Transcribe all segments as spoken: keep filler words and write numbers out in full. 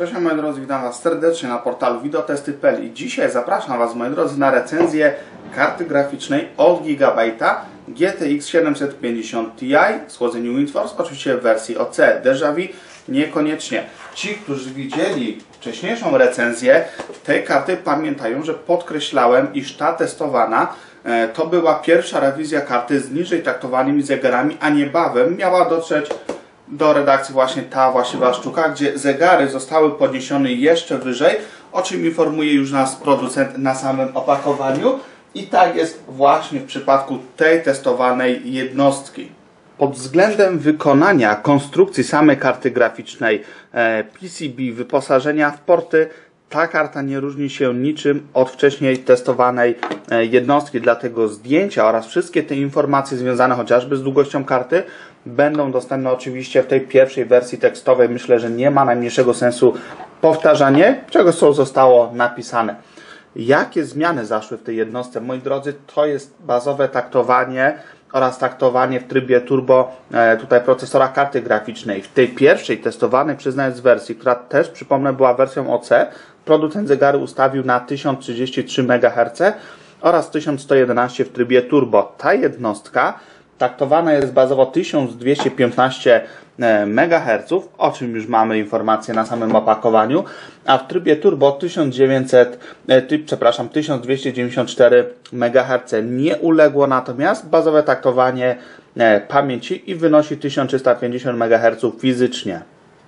Cześć moi drodzy, witam Was serdecznie na portalu Videotesty kropka p l i dzisiaj zapraszam Was, moi drodzy, na recenzję karty graficznej od Gigabyte'a G T X siedemset pięćdziesiąt Ti z chłodzeniem WindForce, oczywiście w wersji O C. Déjà vu niekoniecznie. Ci, którzy widzieli wcześniejszą recenzję tej karty, pamiętają, że podkreślałem, iż ta testowana e, to była pierwsza rewizja karty z niżej taktowanymi zegarami, a niebawem miała dotrzeć do redakcji właśnie ta właściwa sztuka, gdzie zegary zostały podniesione jeszcze wyżej, o czym informuje już nas producent na samym opakowaniu. I tak jest właśnie w przypadku tej testowanej jednostki. Pod względem wykonania konstrukcji samej karty graficznej, P C B, wyposażenia w porty, ta karta nie różni się niczym od wcześniej testowanej jednostki, dlatego zdjęcia oraz wszystkie te informacje związane chociażby z długością karty będą dostępne oczywiście w tej pierwszej wersji tekstowej. Myślę, że nie ma najmniejszego sensu powtarzanie, czego co zostało napisane. Jakie zmiany zaszły w tej jednostce? Moi drodzy, to jest bazowe taktowanie oraz taktowanie w trybie turbo e, tutaj procesora karty graficznej. W tej pierwszej testowanej, przyznając wersji, która też, przypomnę, była wersją O C, producent zegary ustawił na tysiąc trzydzieści trzy megaherców oraz tysiąc sto jedenaście w trybie turbo. Ta jednostka taktowana jest bazowo tysiąc dwieście piętnaście megaherców, o czym już mamy informację na samym opakowaniu, a w trybie turbo tysiąc dziewięćset, ty, przepraszam, tysiąc dwieście dziewięćdziesiąt cztery megaherców. Nie uległo natomiast bazowe taktowanie pamięci i wynosi tysiąc trzysta pięćdziesiąt megaherców fizycznie.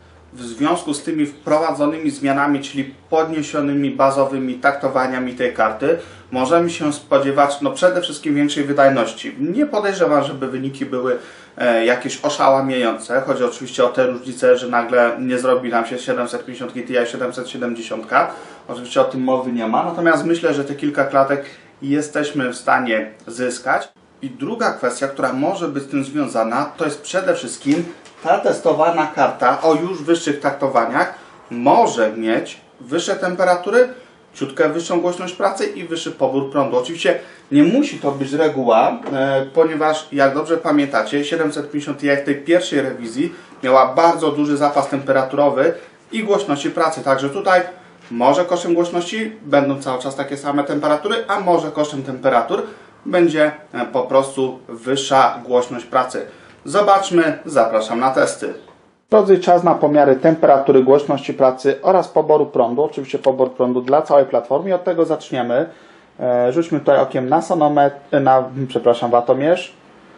W związku z tymi wprowadzonymi zmianami, czyli podniesionymi bazowymi taktowaniami tej karty, możemy się spodziewać no przede wszystkim większej wydajności. Nie podejrzewam, żeby wyniki były e, jakieś oszałamiające. Chodzi oczywiście o te różnice, że nagle nie zrobi nam się siedemset pięćdziesiąt Ti siedemset siedemdziesiąt. Oczywiście o tym mowy nie ma. Natomiast myślę, że te kilka klatek jesteśmy w stanie zyskać. I druga kwestia, która może być z tym związana, to jest przede wszystkim ta testowana karta o już wyższych taktowaniach może mieć wyższe temperatury, ciutkę wyższą głośność pracy i wyższy pobór prądu. Oczywiście nie musi to być reguła, e, ponieważ jak dobrze pamiętacie, siedemset pięćdziesiąt Ti w tej pierwszej rewizji miała bardzo duży zapas temperaturowy i głośności pracy. Także tutaj może kosztem głośności będą cały czas takie same temperatury, a może kosztem temperatur będzie e, po prostu wyższa głośność pracy. Zobaczmy, zapraszam na testy. Drodzy, czas na pomiary temperatury, głośności pracy oraz poboru prądu. Oczywiście pobór prądu dla całej platformy. Od tego zaczniemy. E, rzućmy tutaj okiem na sonometr, na, przepraszam, watomierz.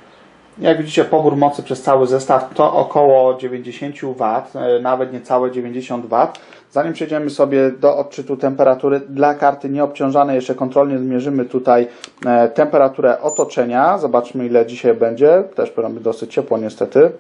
Jak widzicie, pobór mocy przez cały zestaw to około dziewięćdziesiąt watów, e, nawet niecałe dziewięćdziesiąt watów. Zanim przejdziemy sobie do odczytu temperatury dla karty nieobciążanej, jeszcze kontrolnie zmierzymy tutaj e, temperaturę otoczenia. Zobaczmy, ile dzisiaj będzie. Też powinno być dosyć ciepło niestety.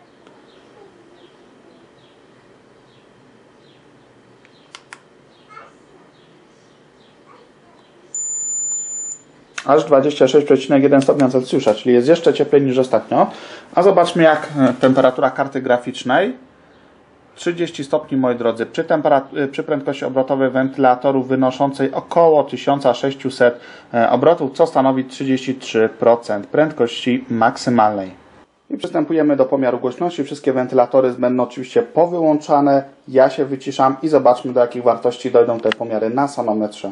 Aż dwadzieścia sześć przecinek jeden stopnia Celsjusza, czyli jest jeszcze cieplej niż ostatnio. A zobaczmy, jak temperatura karty graficznej. trzydzieści stopni, moi drodzy, przy, przy prędkości obrotowej wentylatorów wynoszącej około tysiąc sześćset obrotów, co stanowi trzydzieści trzy procent prędkości maksymalnej. I przystępujemy do pomiaru głośności. Wszystkie wentylatory będą oczywiście powyłączane. Ja się wyciszam i zobaczmy, do jakich wartości dojdą te pomiary na sonometrze.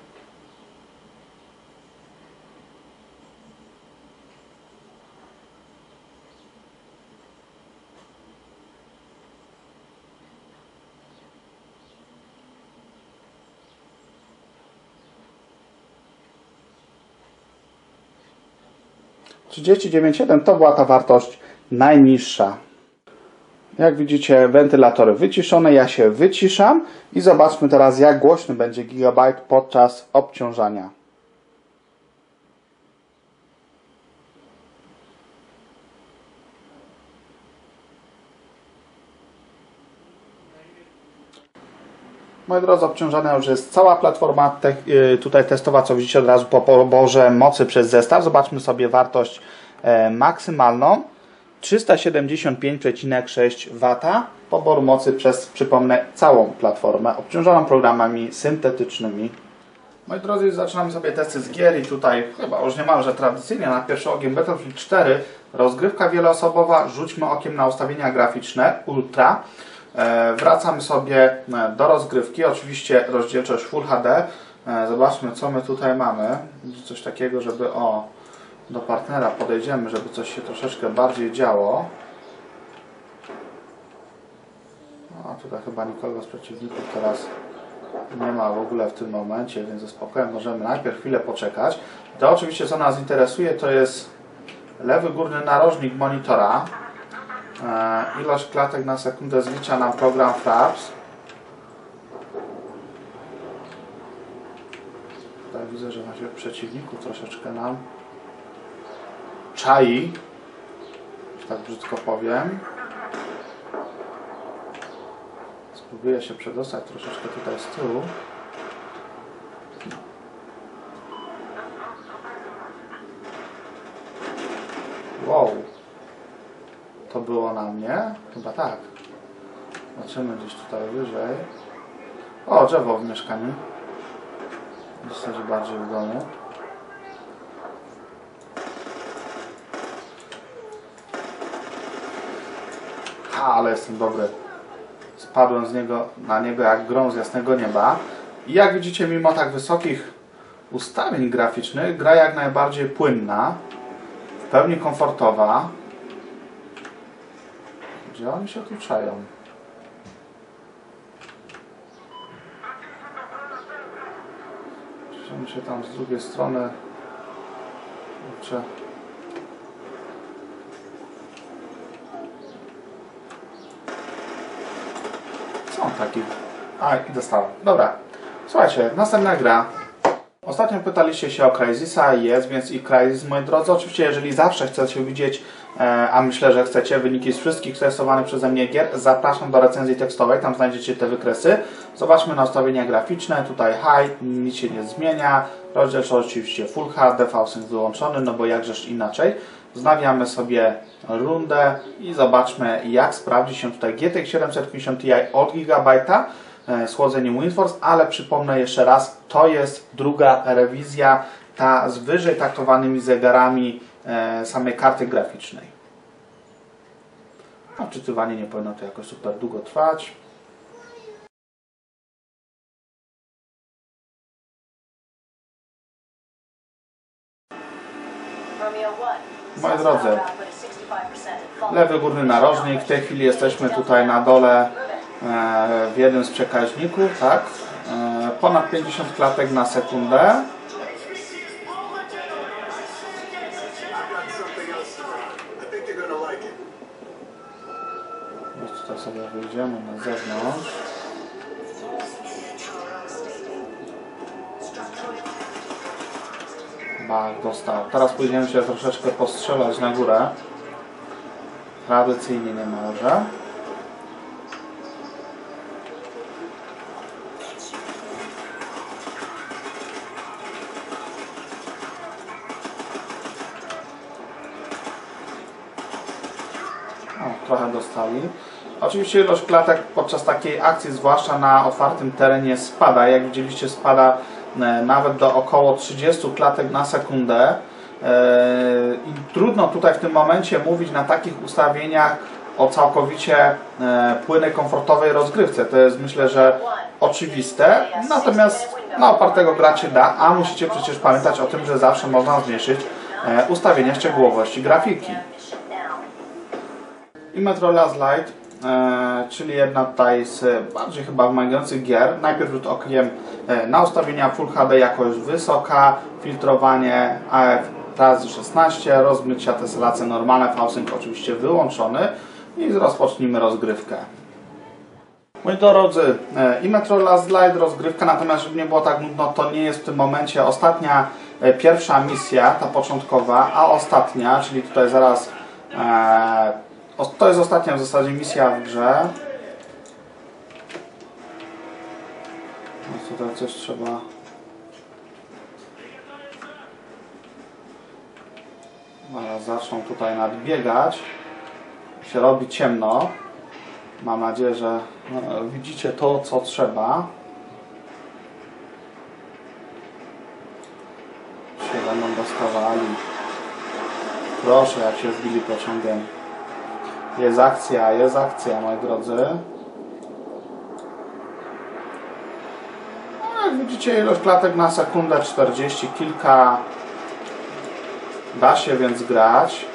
trzydzieści dziewięć przecinek siedem to była ta wartość najniższa. Jak widzicie, wentylatory wyciszone, ja się wyciszam i zobaczmy teraz, jak głośny będzie Gigabyte podczas obciążania. Moi drodzy, obciążana już jest cała platforma te, yy, tutaj testowa, co widzicie od razu po poborze mocy przez zestaw. Zobaczmy sobie wartość e, maksymalną. trzysta siedemdziesiąt pięć przecinek sześć wata poboru mocy przez, przypomnę, całą platformę obciążoną programami syntetycznymi. Moi drodzy, zaczynamy sobie testy z gier i tutaj chyba już niemalże tradycyjnie na pierwszy ogień Battlefield cztery, rozgrywka wieloosobowa. Rzućmy okiem na ustawienia graficzne Ultra. Wracamy sobie do rozgrywki. Oczywiście rozdzielczość Full H D. Zobaczmy, co my tutaj mamy. Coś takiego, żeby o, do partnera podejdziemy, żeby coś się troszeczkę bardziej działo. A tutaj chyba nikogo z przeciwników teraz nie ma w ogóle w tym momencie, więc ze spokojem możemy najpierw chwilę poczekać. To oczywiście, co nas interesuje, to jest lewy górny narożnik monitora. E, ilość klatek na sekundę zlicza nam program Fraps. Tutaj widzę, że naszych przeciwników troszeczkę nam czai, że tak brzydko powiem. Spróbuję się przedostać troszeczkę tutaj z tyłu. Wow. To było na mnie? Chyba tak. Zobaczymy gdzieś tutaj wyżej. O, drzewo w mieszkaniu. W zasadzie bardziej w domu. Ha, ale jestem dobry. Spadłem z niego na niego jak grom z jasnego nieba. I jak widzicie, mimo tak wysokich ustawień graficznych, gra jak najbardziej płynna, w pełni komfortowa. Gdzie oni się tu czają? Przejdziemy się tam z drugiej strony. Kurczę. Co on taki? A, i dostałem. Dobra. Słuchajcie, następna gra. Ostatnio pytaliście się o Crysisa, jest więc i Crysis, moi drodzy. Oczywiście, jeżeli zawsze chcecie widzieć, e, a myślę, że chcecie, wyniki z wszystkich testowanych przeze mnie gier, zapraszam do recenzji tekstowej, tam znajdziecie te wykresy. Zobaczmy na ustawienia graficzne, tutaj high, nic się nie zmienia, rozdzielczość oczywiście Full H D, V-Sync wyłączony, no bo jakżeż inaczej. Wznawiamy sobie rundę i zobaczmy, jak sprawdzi się tutaj G T X siedemset pięćdziesiąt Ti od Gigabyte'a z chłodzeniem WindForce, ale przypomnę jeszcze raz, to jest druga rewizja, ta z wyżej taktowanymi zegarami e, samej karty graficznej. A wczytywanie nie powinno to jakoś super długo trwać. Moi drodzy, lewy górny narożnik, w tej chwili jesteśmy tutaj na dole w jednym z przekaźników, tak? Ponad pięćdziesiąt klatek na sekundę. Już tutaj sobie wyjdziemy na zewnątrz. Bach, dostał. Teraz pójdziemy się troszeczkę postrzelać na górę. Tradycyjnie nie może. O, trochę dostali. Oczywiście ilość klatek podczas takiej akcji, zwłaszcza na otwartym terenie, spada. Jak widzieliście, spada nawet do około trzydziestu klatek na sekundę. I trudno tutaj w tym momencie mówić na takich ustawieniach o całkowicie płynnej, komfortowej rozgrywce. To jest, myślę, że oczywiste. Natomiast na opartego grać się da, a musicie przecież pamiętać o tym, że zawsze można zmniejszyć ustawienia szczegółowości grafiki. I Metro Last Light, e, czyli jedna tutaj z bardziej chyba wymagających gier. Najpierw rzut okiem e, na ustawienia Full H D, jakość wysoka, filtrowanie A F razy szesnaście, rozmycia, tesylacje normalne, V-Sync oczywiście wyłączony i rozpocznijmy rozgrywkę. Moi drodzy, e, i Metro Last Light rozgrywka, natomiast żeby nie było tak nudno, to nie jest w tym momencie ostatnia, e, pierwsza misja, ta początkowa, a ostatnia, czyli tutaj zaraz e, to jest ostatnia w zasadzie misja w grze. No tutaj coś trzeba... Zaraz zaczną tutaj nadbiegać. Się robi ciemno. Mam nadzieję, że no, widzicie to, co trzeba. Się będą dostawali. Proszę, jak się wbili pociągiem. Jest akcja, jest akcja, moi drodzy. widzicie, ilość klatek na sekundę czterdzieści kilka. Da się więc grać.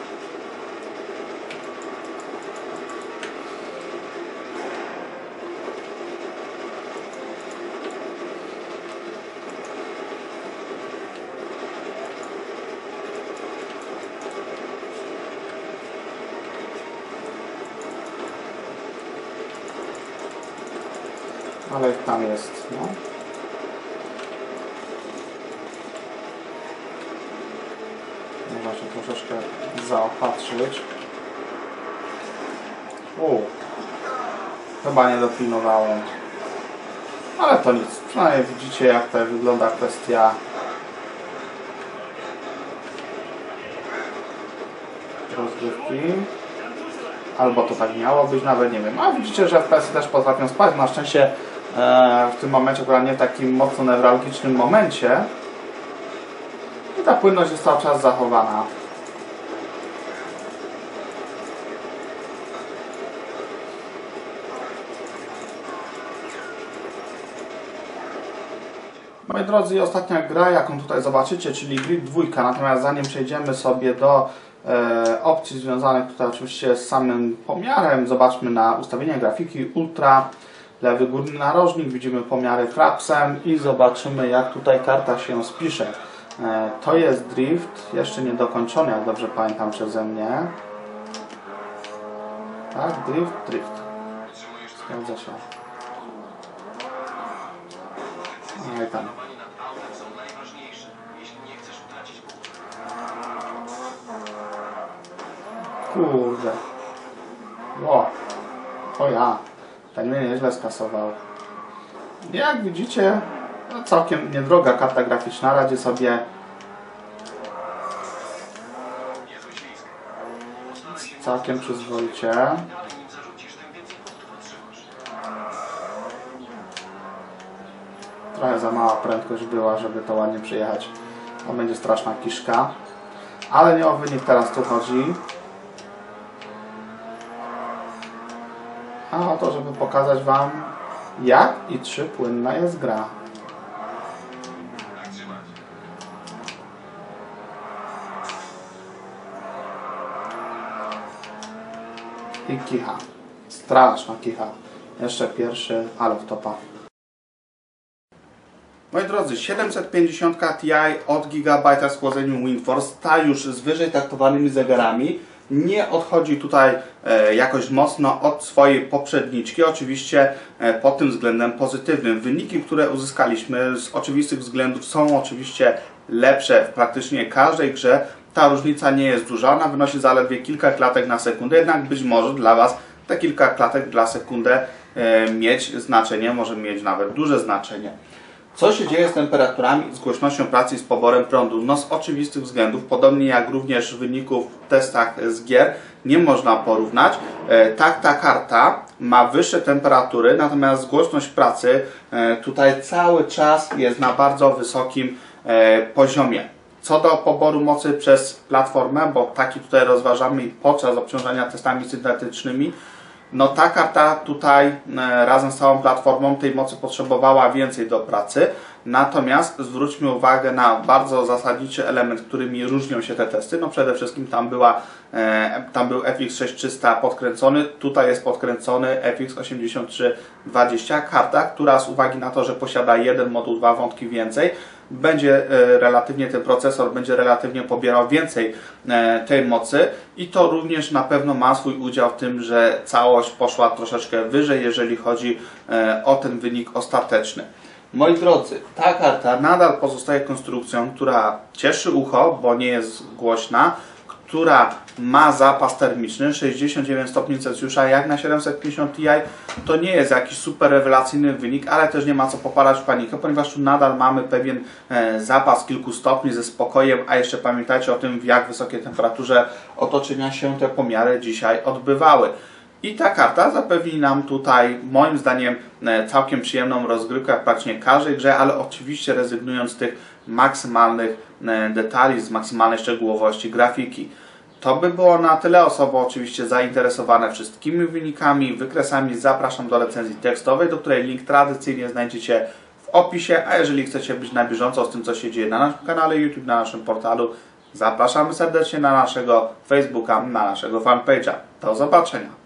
Ale ich tam jest, no. Można się troszeczkę zaopatrzyć. U, chyba nie dopilnowałem. Ale to nic. Przynajmniej widzicie, jak tutaj wygląda kwestia rozgrywki. Albo to tak miało być, nawet nie wiem. A widzicie, że F P S-y też potrafią spać. Na szczęście w tym momencie, akurat nie w takim mocno newralgicznym momencie, i ta płynność jest cały czas zachowana. Moi drodzy, ostatnia gra, jaką tutaj zobaczycie, czyli Grid dwa. Natomiast zanim przejdziemy sobie do e, opcji związanych tutaj oczywiście z samym pomiarem, zobaczmy na ustawienia grafiki Ultra. Lewy górny narożnik, widzimy pomiary frapsem i zobaczymy, jak tutaj karta się spisze. E, to jest drift, jeszcze nie dokończony, jak dobrze pamiętam przeze mnie. Tak, drift, drift. Zgadza się. No i tam. Kurde. O, o ja. Ten mnie nieźle skasował. Jak widzicie, no całkiem niedroga karta graficzna. Radzi sobie całkiem przyzwoicie. Trochę za mała prędkość była, żeby to ładnie przyjechać. To będzie straszna kiszka. Ale nie o wynik teraz tu chodzi. A o to, żeby pokazać Wam, jak i czy płynna jest gra. I kicha. Straszna kicha. Jeszcze pierwszy, ale w topa. Moi drodzy, siedemset pięćdziesiąt Ti od Gigabyte z chłodzeniem WindForce, ta już z wyżej taktowanymi zegarami, nie odchodzi tutaj e, jakoś mocno od swojej poprzedniczki. Oczywiście e, pod tym względem pozytywnym. Wyniki, które uzyskaliśmy z oczywistych względów, są oczywiście lepsze w praktycznie każdej grze. Ta różnica nie jest duża, ona wynosi zaledwie kilka klatek na sekundę, jednak być może dla Was te kilka klatek na sekundę e, mieć znaczenie, może mieć nawet duże znaczenie. Co się dzieje z temperaturami, z głośnością pracy i z poborem prądu? No z oczywistych względów, podobnie jak również wyników w testach z gier, nie można porównać. E, tak, ta karta ma wyższe temperatury, natomiast głośność pracy e, tutaj cały czas jest na bardzo wysokim e, poziomie. Co do poboru mocy przez platformę, bo taki tutaj rozważamy podczas obciążenia testami syntetycznymi, no ta karta tutaj razem z całą platformą tej mocy potrzebowała więcej do pracy. Natomiast zwróćmy uwagę na bardzo zasadniczy element, którymi różnią się te testy. No przede wszystkim tam, była, tam był F X sześć tysiąc trzysta podkręcony, tutaj jest podkręcony F X osiemdziesiąt trzy dwadzieścia. Karta, która z uwagi na to, że posiada jeden moduł, dwa wątki więcej, będzie relatywnie, ten procesor będzie relatywnie pobierał więcej tej mocy i to również na pewno ma swój udział w tym, że całość poszła troszeczkę wyżej, jeżeli chodzi o ten wynik ostateczny. Moi drodzy, ta karta nadal pozostaje konstrukcją, która cieszy ucho, bo nie jest głośna, która ma zapas termiczny sześćdziesiąt dziewięć stopni Celsjusza, jak na siedemset pięćdziesiąt Ti. To nie jest jakiś super rewelacyjny wynik, ale też nie ma co popadać w panikę, ponieważ tu nadal mamy pewien e, zapas kilku stopni ze spokojem, a jeszcze pamiętajcie o tym, w jak wysokiej temperaturze otoczenia się te pomiary dzisiaj odbywały. I ta karta zapewni nam tutaj, moim zdaniem, całkiem przyjemną rozgrywkę w praktycznie każdej grze, ale oczywiście rezygnując z tych maksymalnych detali, z maksymalnej szczegółowości grafiki. To by było na tyle. Osoby oczywiście zainteresowane wszystkimi wynikami, wykresami zapraszam do recenzji tekstowej, do której link tradycyjnie znajdziecie w opisie, a jeżeli chcecie być na bieżąco z tym, co się dzieje na naszym kanale YouTube, na naszym portalu, zapraszamy serdecznie na naszego Facebooka, na naszego fanpage'a. Do zobaczenia.